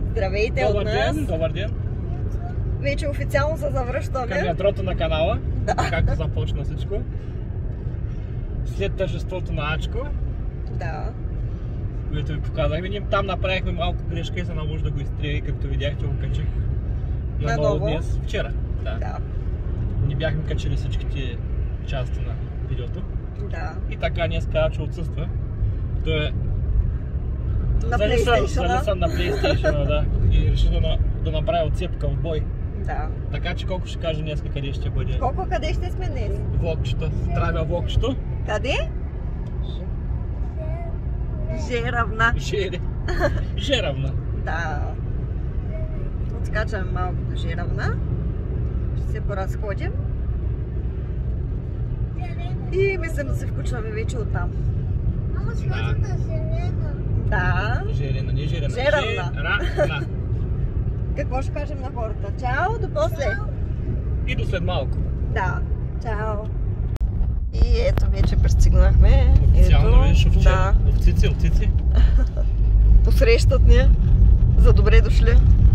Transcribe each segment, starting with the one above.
Здравейте от нас! Добър ден! Вече официално се завръщаме. Към ядрото на канала, да. Както започна всичко. След тържеството на Ачко, да. което ви показахме, ние там направихме малко грешка и се наложи да го изтрия, както видяхте, го качих наново днес, вчера. Да. Не бяхме качили всичките части на видеото. Да. И така днес Ачо отсъства. Той е на PlayStation. На PlayStation, да. И реши да направи отцепка в бой. Да. Така че колко ще кажа днес къде ще бъде? Къде ще сме днес? Влогчето. Травя влогчето. Къде? Жеравна. Жеравна. Да. Отскачаме малко до Жеравна. Ще се поразходим. И мислим да се включваме вече оттам. Ама ще ходим на Жерена. Да. Жерена, не Жерена. Жеравна. Какво ще кажем на хората? Чао, до после! И до след малко. Да, чао! И ето вече пристигнахме. Официално вече овче. Да. Овцици. Посрещат ни. За добре дошли.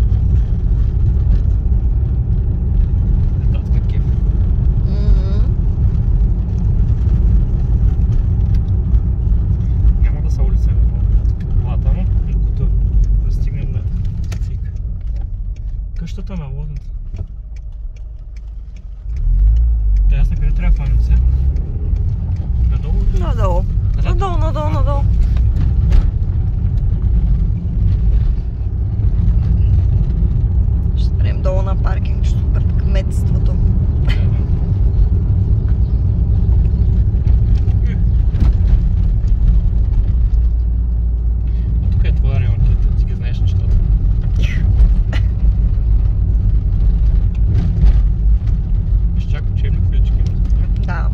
Няма да са улица колата, но докато пристигнем на къщата на лозница. Да, ясно къде трябва да хванем се? Надолу? Надолу. Ще спрем долу на паркингчето пред кметството. Тук е твоя район, ти ги знаеш нещата. Изчак учебни колички. Да.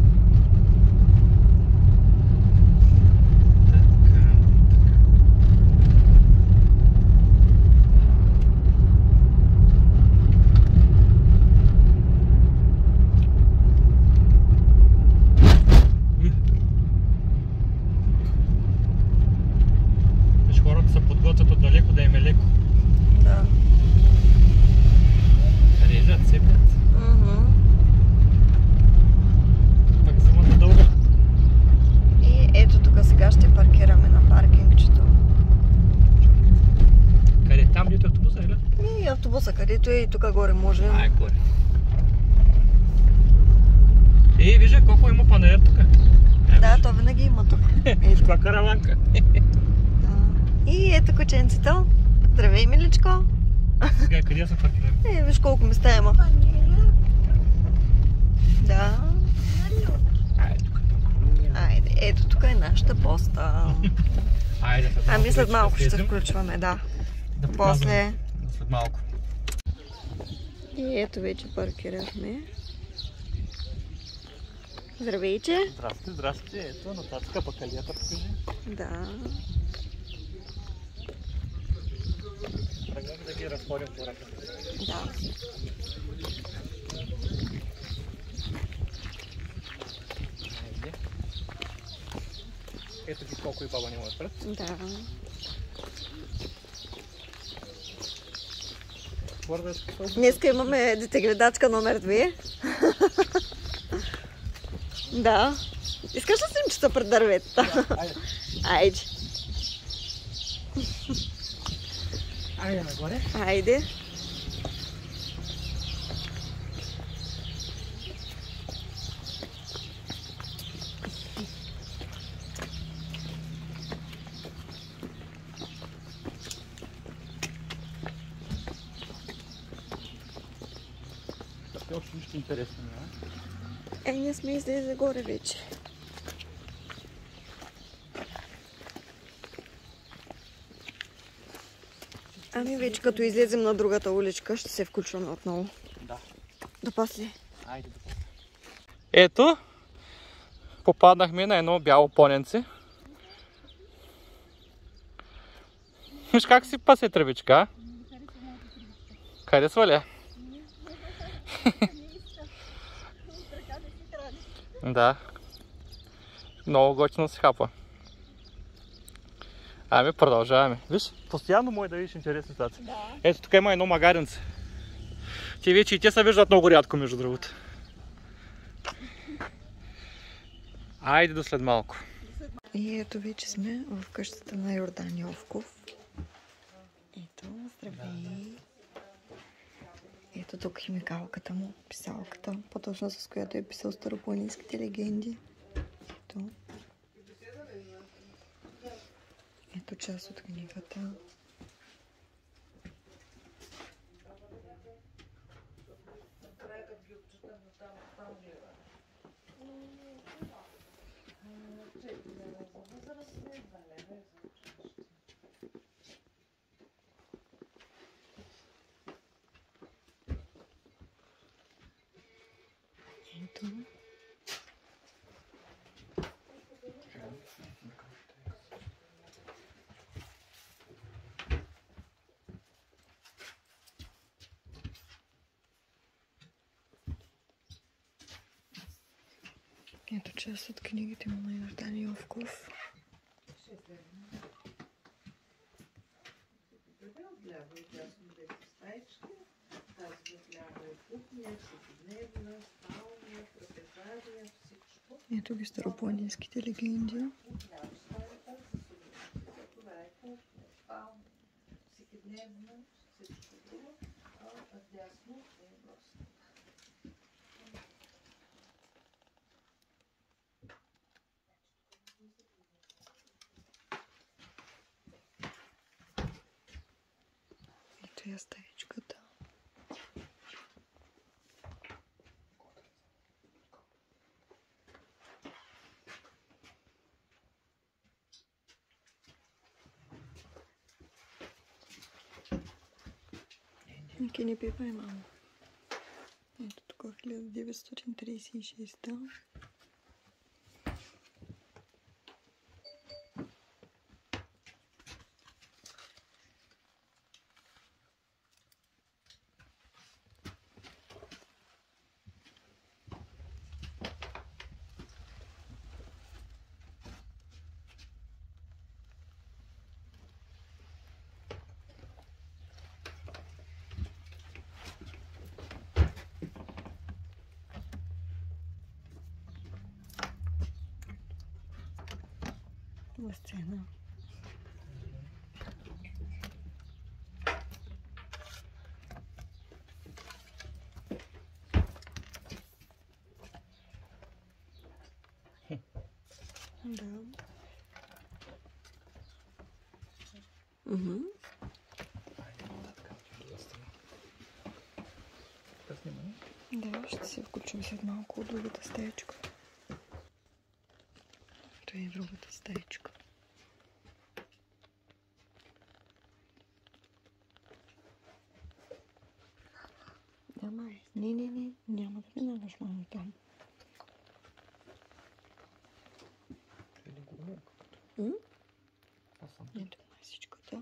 Хората се подготвят отдалеко да им е леко. Да. Режат, сепят. Пак вземат надълго. И ето тук сега ще паркираме на паркингчето. Къде? Там дето е автобуса, или? И автобуса, където е и тук горе може. Ай, горе. Вижда колко има панаир тук. Да, то винаги има тук. Ето това караванка. И ето кученцето. Здравей, миличко. Сега къде се паркираме? Виж колко места има. Да. Айде, ето тук е нашата поста. Ами след малко ще се включваме, да. После. След малко. И ето вече паркирахме. Здравейте. Здрасти. Ето, нататък пък алията покажи. Да. Тръгваме да ги разходим по ръка. Да. Ето ги колко и баба няма отпред. Да. Днеска имаме детегледачка номер 2. Да. Искаш ли снимчета пред дърветата? Айде. Айде нагоре. Айде. Това е още нищо интересно, не? Ние сме излезли горе вече. Ами вече като излезем на другата уличка, ще се включваме отново. Да. До после. Айде до после. Ето, попаднахме на едно бяло поненце. Виж как си пасе тръбичка. Харесва ли? Да. Много готино се хапа. Ами продължаваме. Виж, постоянно може да видиш интересни ситуации. Да. Ето тук има едно магаренце. Те вече и те се виждат много рядко, между другото. Айде до след малко. И ето вече сме в къщата на Йордан Йовков. Ето, здравей! Ето тук химикалката му, писалката, по-точно с която е писал старопланинските легенди. Ето. Ето част от книгата. Ето. Ето част от книгите му на Йордан Йовков. Ето ги старопланинските легенди. Ето я стаечката. Ники не пипай, мамо. Ето тук 1936-та. Сцена. Да. Да, ще се включим след малко от другата стаечка. Това е другата стаечка. Да, май. Не, няма да минаваш, мамо, там. Ето масичката.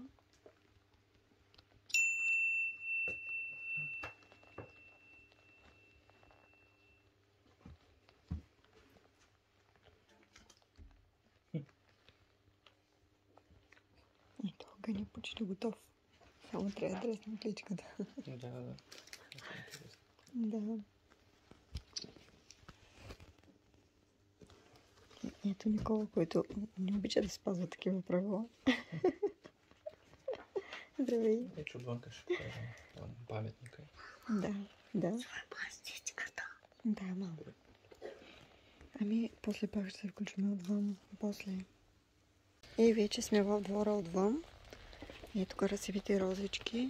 Ето огън е почти готов. Само трябва да дресна кличката. Да. Да. Ето Никола, който не обича да спазва такива правила. Здравей. Ето отвънка ще кажа паметника. Да. Това е пластичката. Да, малко. Ами, после пак ще се включим отвън. После. И вече сме в двора отвън. И тук красивите розички.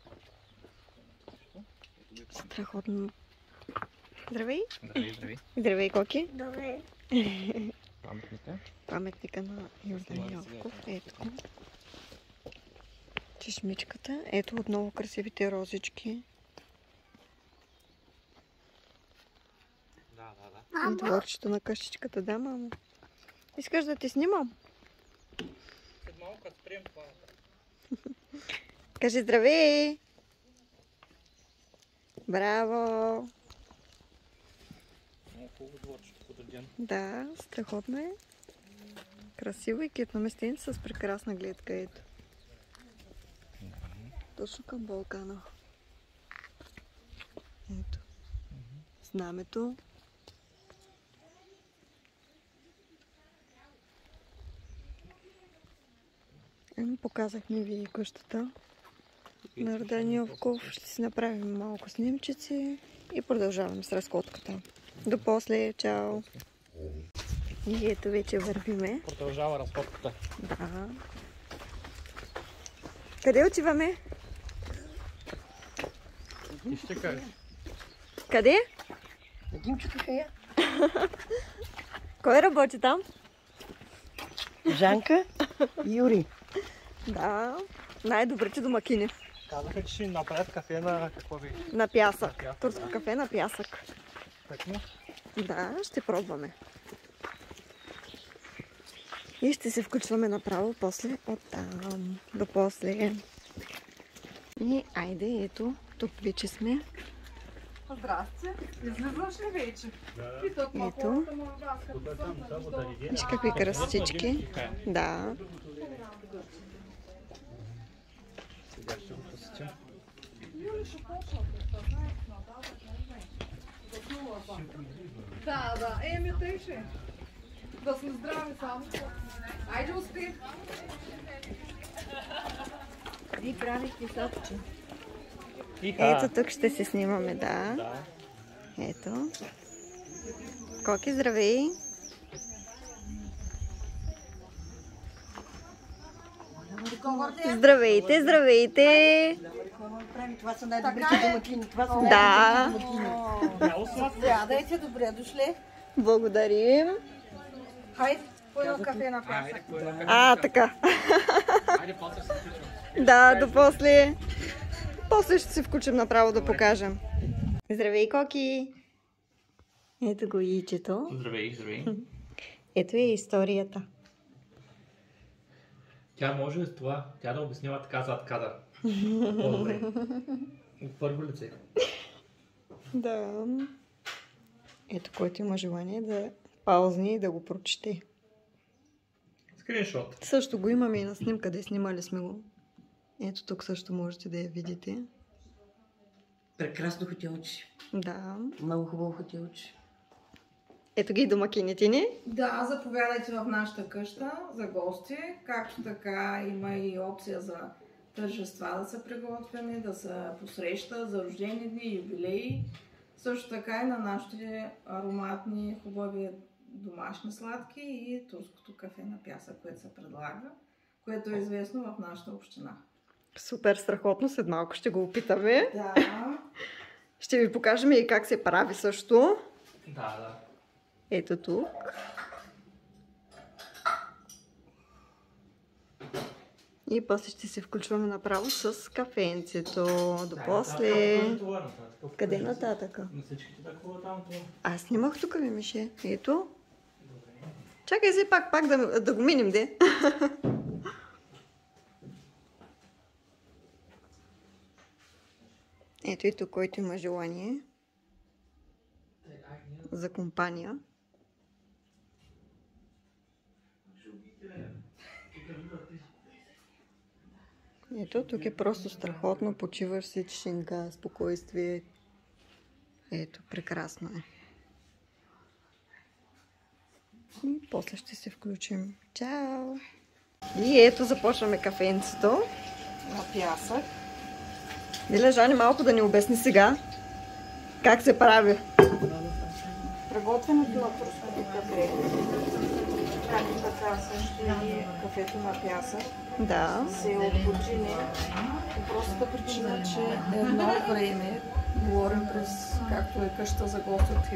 Страхотно. Здравей. Здравей. Здравей, Коки. Добре. Паметника. Паметника на Йордан Йовков. Ето. Чешмичката. Ето отново красивите розички. Да. И дворчето на къщичката. Да, мамо. Искаш да ти снимам? След малко като спрем това. Кажи здравей! Браво! Много хубаво дворчето, като ден. Да, страхотно е. Красиво и китно местенце с прекрасна гледка, ето. Точно към Балкана. Ето. Знамето. Показахме ви къщата на Радан Йовков. Ще си направим малко снимчици и продължаваме с разходката. До после, чао! И ето вече вървиме. Продължава разходката. Да. Къде отиваме? Ти ще кажеш. Къде? На Димчо кафея. Кой работи там? Жанка и Юри. Да, най-добрите домакини. Казаха, че ще направят кафе на какво ви? На пясък. На пясък, Турско да. кафе на пясък. Так му? Да, ще пробваме. И ще се включваме направо после оттам. До после. И айде, ето, тук вече сме. Здрасти. Излизаш ли вече? Ето. Виж какви красотички. Да. Сега ще го посетим. Да, еми тъй ще. Да сме здрави само. Айде успех. И правихте сопче. Иха. Ето тук ще се снимаме, да. Да. Ето. Коки, здравей! Здравейте, здравейте! Това са най-добрите домакини. Това са Да, Сядайте, добре дошли. благодарим. Хайде, по едно кафе на пясък. А, така. Айде, после се включвам. Да, до после. После ще се включим направо да покажем. Здравей, Коки! Ето го яйчето. Здравей, здравей. Ето е историята. Тя може с това, тя да обяснява така зад кадър. По-добре. От първо лице. Да. Ето, който има желание да паузни и да го прочете. Скриншот. Също го имаме и на снимка, да снимали сме го. Ето тук също можете да я видите. прекрасно хотелче. Да. Много хубаво хотелче. Ето ги и домакините ни. Да, заповядайте в нашата къща за гости. Както така има и опция за тържества да са приготвени, да са посреща за рождени дни, юбилеи. Също така и на нашите ароматни, хубави домашни сладки и турското кафе на пясък, което се предлага, което е известно в нашата община. Супер страхотно, след малко ще го опитаме. Да. Ще ви покажем и как се прави също. Да. Ето тук. И после ще се включваме направо с кафенцето. До после. Къде нататъка? На всичките такова там това. Аз снимах тук, ви Мише. Ето. Чакай си пак да го минем, де. Ето и тук, който има желание за компания. Ето, тук е просто страхотно. Почиваш си, тишинка, спокойствие. Ето, прекрасно е. И после ще се включим. Чао! И ето, започваме кафенцето. На пясък. Миле, Жани, малко да ни обясни сега как се прави. Приготвянето на турското кафе, както така също и кафето на пясък, Да. се отпочине по простата причина, че едно време, говорим през, както е къща за гости от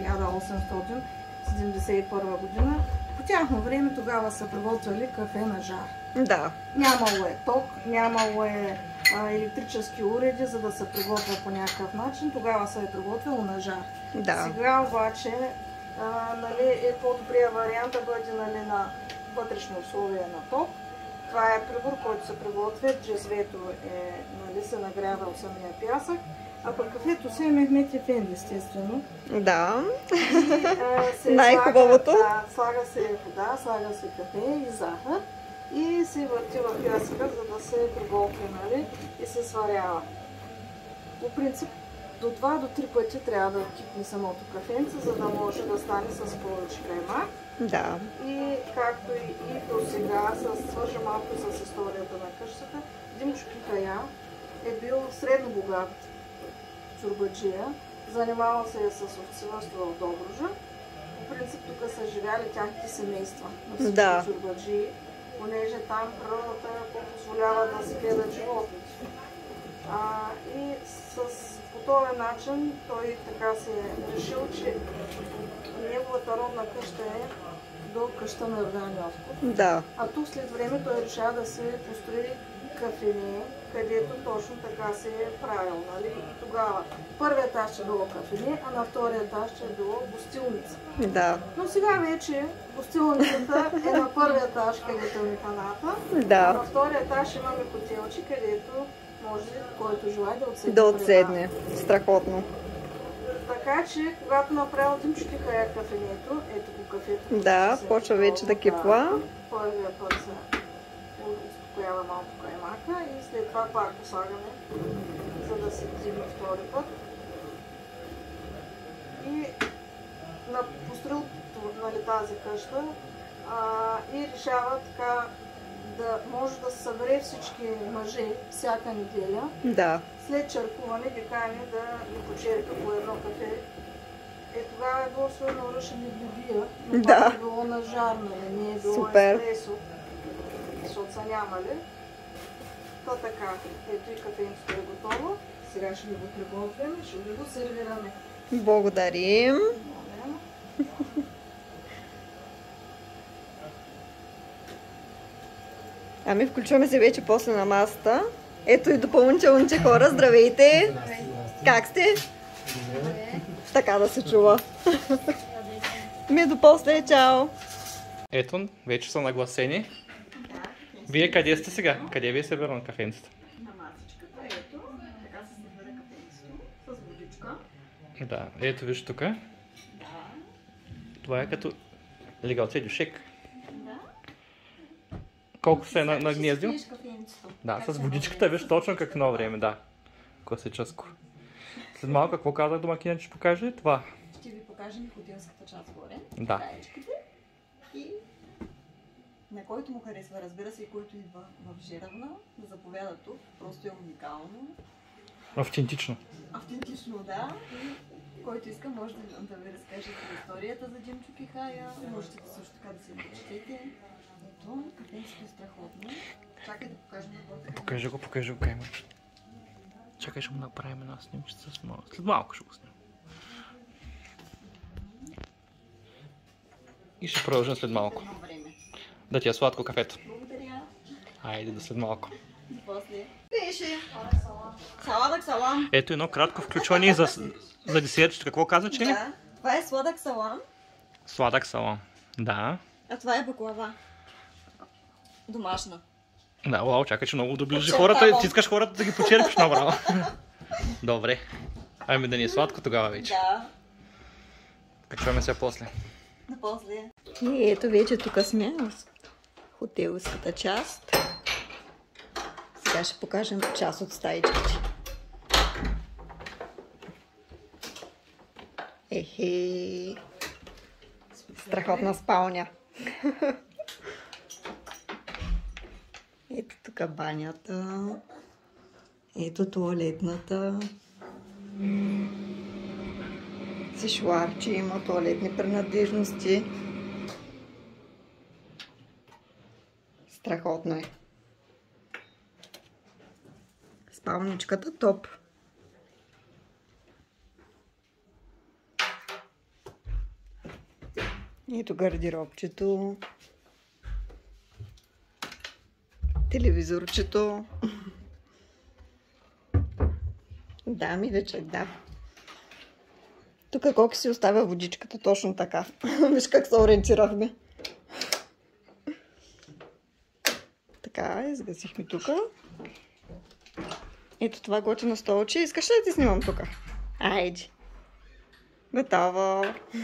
1871 година, по тяхно време тогава са приготвяли кафе на жар. Да. Нямало е ток, нямало е електрически уреди, за да се приготвя по някакъв начин. Тогава се е приготвяло на жар. Да. Сега обаче нали, е по-добрия вариант да бъде нали, на вътрешни условия на ток. Това е прибор, който се приготвя. Джезвето нали, се нагрява от самия пясък. А пък кафето си е Мехмет Ефенди, естествено. Да. Най-хубавото. Слага се вода, слага се кафе и захар и се върти в пясъка, за да се приготви, нали, и се сварява. По принцип, до 2 до 3 пъти трябва да кипне самото кафенце, за да може да стане с повече крема. Да. И както и до сега, свържа малко с историята на къщата, Димчо Кихая е бил средно богат чорбаджия, занимавал се с овцевъдство в Добруджа. По принцип тук са живяли тяхните семейства на всички чорбаджии, понеже там природата позволява да се гледат животните. И по този начин той така се е решил, че неговата родна къща е до къща на Йордан Йовков. Да. А тук след време той решава да се построи кафене, където точно така се е правил. Нали? И тогава първият етаж ще било кафене, а на втория етаж ще било гостилница. Да. Но сега вече гостилницата е на първия етаж, където е механата, да. А на втория етаж имаме хотелче, където може който желая да отседне. Да отседне. Страхотно. Така че, когато направил Димчо Кихая кафенето, ето го кафето. Да, почва вече да кипва. Първия път се успокоява малко каймака и след това пак послагаме, за да се дигне втори път. И построил нали, тази къща и решава така да може да се събере всички мъже всяка неделя. Да. След черкуване ги кани да ги почерпи по едно кафе. Тогава е било силно ръшен и бибия, но пак е било на жар, не е било еспресо, защото са нямали. То така, ето и кафенцето е готово. Сега ще ви го приготвим и ще ви го сервираме. Благодарим. Ами включваме се вече после на масата. Ето и допълнителните хора. Здравейте! Как сте? Така да се чува. Ми до после, чао! Ето, вече са нагласени. Вие къде сте сега? Къде ви е събирано кафенцето? На масичката, ето. Така се събира кафенцето с водичка. Да, ето виж тук. Да. Това е като легалце дюшек. Да. Колко се е нагнездил? Да, с водичката, виж точно как едно време, да. Класическо. След малко, какво казах домакинът, ще покаже? Това. Ще ви покажем хотелската част горе. Да. И на който му харесва, разбира се, и който идва в Жеравна, да заповяда тук. Просто е уникално. Автентично. Автентично, да. И който иска, може да ви разкаже историята за Димчо Кихая. Можете също така да се прочетете. Ето, кафенцето е страхотно. Чакай да покажем на хората. Покажи го, кайма. Чакай, ще му направим една снимчица с малко. След малко ще го снимам. И ще продължим след малко. Да ти е сладко кафето. Благодаря. Айде до след малко. После. Пише. Сладък салам. Ето едно кратко включване за десерт. Какво каза, че? Да. Това е сладък салам. Сладък салам. Да. А това е баклава. Домашна. Да, вау, чакай, че много доближи хората. Ти искаш хората да ги почерпиш направо. Добре. Ами да ни е сладко тогава вече. Да. Качваме се после. После. И ето вече тук сме в хотелската част. Сега ще покажем част от стаичките. Ехе. Страхотна спалня. Ето тук банята. Ето туалетната. Сешуарче има, туалетни принадлежности. Страхотно е. Спалничката топ. Ето гардеробчето. Телевизорчето. Да, миличък, да. Тук колко си оставя водичката, точно така. Виж как се ориентирахме. Така Загасихме тук. Ето това готино столче. Искаш ли да ти снимам тук? Айде. Готово.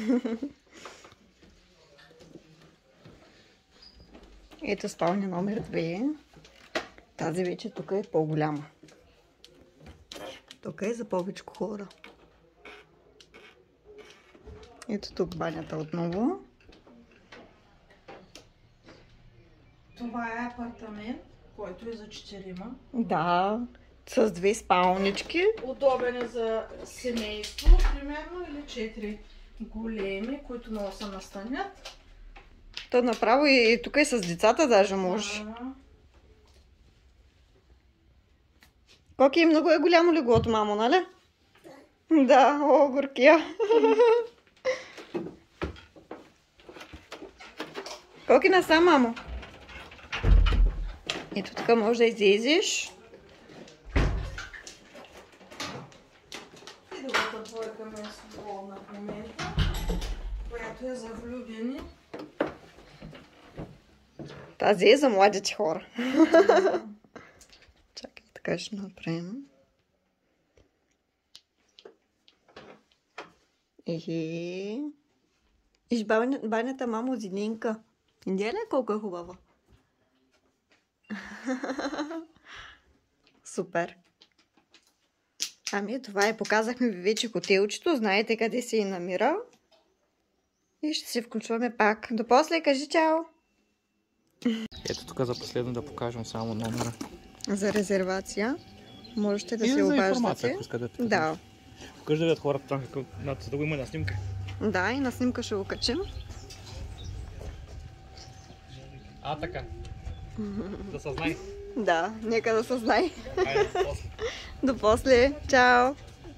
Ето спалня номер 2. Тази вече тук е по-голяма. Тук е за повече хора. Ето тук банята отново. Това е апартамент, който е за 4-ма. Да, с 2 спалнички. Удобен е за семейство, примерно, или 4 големи, които много се настанят. То направо и тук и с децата даже може. Коки, много е голямо леглото, мамо, нали? Да, о, горкия. Коки насам, мамо. Ето тук може да излезеш. И другата двойка ми е свободна в момента, която е за влюбени. Тази е за младите хора. Чакай, така ще направим. Ехе. Иж банята, мамо, зеленка. Видя ли колко е хубава? Супер. Ами това е. Показахме ви вече хотелчето. Знаете къде се намира. И ще се включваме пак. До после, кажи чао. Ето тук за последно да покажем само номера. За резервация. Можете да И се за обаждате. информация, ако искате да Да. покажа да видят хората там, за да го има на снимка. Да, и на снимка ще го качим. Така. Да се знае. Да, нека да се знае. Айде, после. До после. Чао.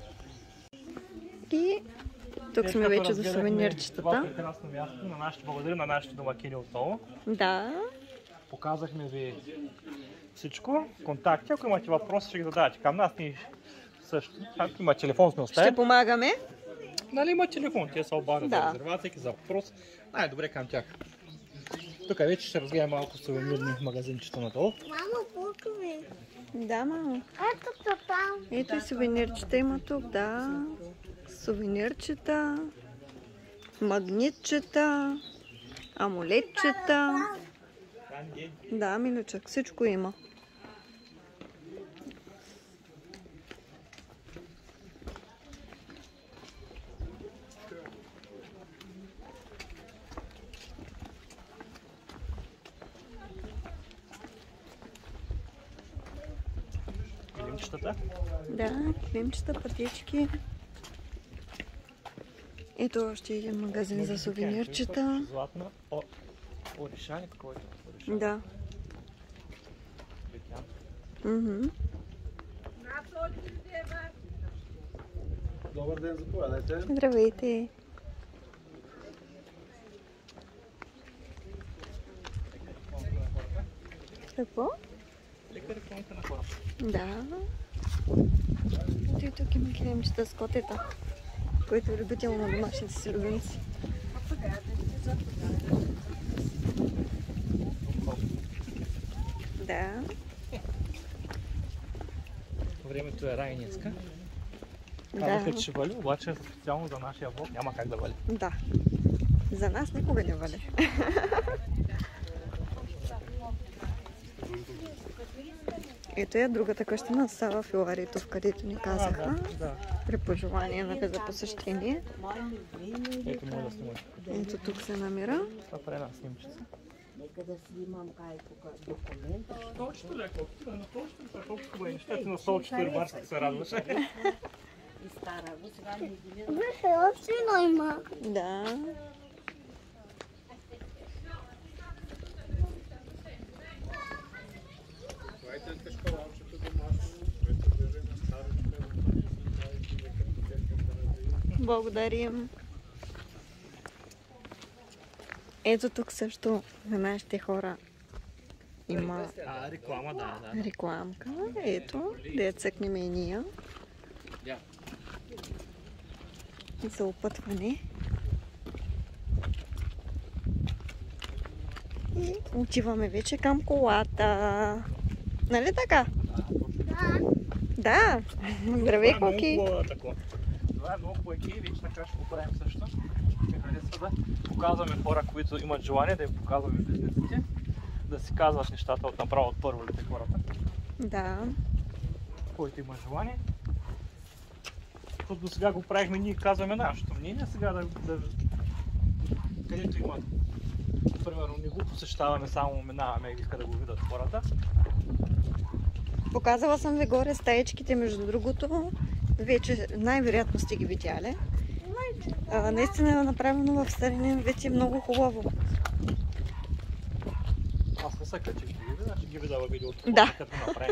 И тук сме Като вече до разгледахме това сувенирчетата. прекрасно място, благодарим на нашите домакини отново. Да. Показахме ви всичко. Контакти, ако имате въпроси, ще ги задавате към нас. Ние също. Ако има телефон, сме оставили. Ще помагаме. Нали има телефон? Те са обаждат Да. за резервация, за въпрос. Най-добре към тях. Тук вече ще разгледам малко сувенирни магазинчета надолу. Мамо, пукаме. Да, мамо. Ето папа. Ето и сувенирчета има тук, да. Сувенирчета, магнитчета, амулетчета. Да, миличък, всичко има. Килимчетата. Да, килимчета, пътечки. Ето още един магазин за сувенирчета. Златна. Орешаник, който е. Да. Мгм. Добър ден, заповядайте. Здравейте. Какво? Лека рекламата на хората. Да. Ето и тук има килимчета с котета, които е любител на домашните си любимци. Да. Времето е райнинска. Да. Казаха, че ще вали, обаче специално за нашия влог няма как да вали. Да. За нас никога не вали. Ето е другата къща на Сава Филаритов, където ни казаха. Да. При пожелание на за посещение. Ето може да снимаш. Ето тук се намира. Това прави една снимчица. Нека да снимам документ. Толкова леко. На толкова хубави неща. Ти на сол 4 барска се радваше. И стара го, сега не ги Беше още има. Да. Благодарим. Ето тук също за нашите хора има Реклама, да. рекламка. Ето, да цъкнем и ние. За опътване. И отиваме вече към колата. Нали така? Да. Да. Здравей, Куки. Това е много хубаво и вече така ще го правим също. Ми харесва да показваме хора, които имат желание, да им показваме бизнесите, да си казваш нещата направо от първо лице хората, Да. който има желание. Защото до сега го правихме, ние казваме нашето мнение, сега където има, примерно, не го посещаваме, само минаваме и иска да го видят хората. Показала съм ви горе стаечките, между другото. Вече най-вероятно сте ги видяли. Наистина е направено в старинен вид и много хубаво. Аз не са качих ги видя, ще ги видя във видеото, Да. като направим.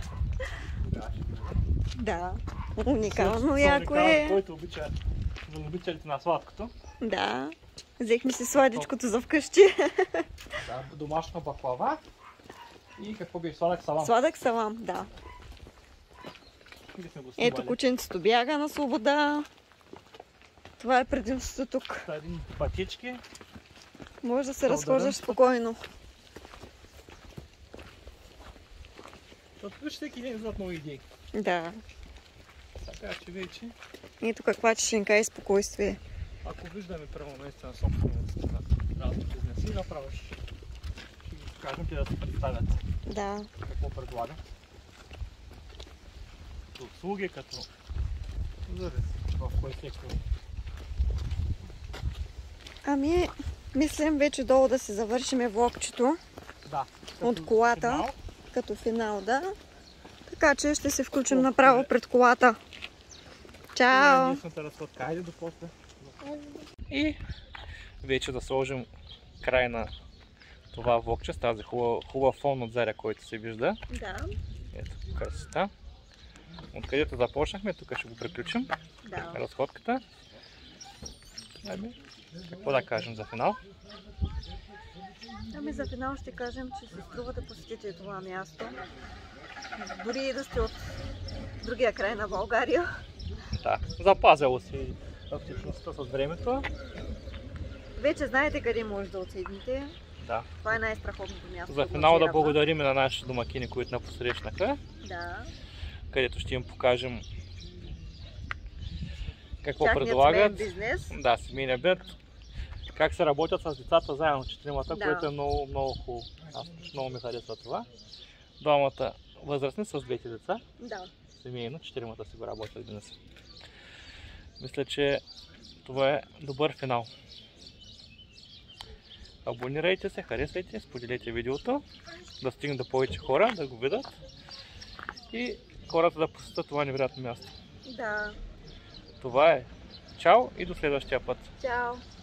Да. Уникално яко е. Който обича за любителите на сладкото. Да. Взехме си сладичкото за вкъщи. Да, домашна баклава и какво беше? Сладък салам. Сладък салам, да. Или сме го Ето снимали. кученцето бяга на свобода. Това е предимството тук. Та един пътички. Може да се Благодаря. разхождаш спокойно. Защото всеки ден излизат нови идеи. Да. Така че вече, Ето каква тишинка и спокойствие. ако виждаме първо наистина собствениците на разни бизнеси, направо ще ги покажем те да се представят Да. какво предлагат. Като услуги, като зависи в кой сектор. Ами, мислим вече долу да си завършиме влогчето Да. от колата. Финал. Като финал, да. Така че ще се включим направо пред колата. Чао! Единствената разходка. Хайде до после. И вече да сложим край на това влогче с тази хубава фон от заря, който се вижда. Да, Ето красота. Откъдето започнахме, тук ще го приключим. да. Разходката. Ами, какво да кажем за финал? Ами за финал ще кажем, че се струва да посетите това място. Дори и да сте от другия край на България. Да, запазяло си автентичността с времето. Вече знаете къде може да отседнете. Да. Това е най-страхотното място. За финал да благодарим на нашите домакини, които ни посрещнаха, Да. където ще им покажем какво Тяхният предлагат. семейен бизнес. Да, семейния бед. Как се работят с децата заедно, четиримата, Да. което е много, много хубаво. Аз много ми харесва това. Двамата възрастни с двете деца. Да. Семейно, четиримата си го работят бизнеса. Мисля, че това е добър финал. Абонирайте се, харесвайте, споделете видеото, да стигне до повече хора, да го видят и хората да посетят това невероятно място. Да. Това е. Чао и до следващия път. Чао!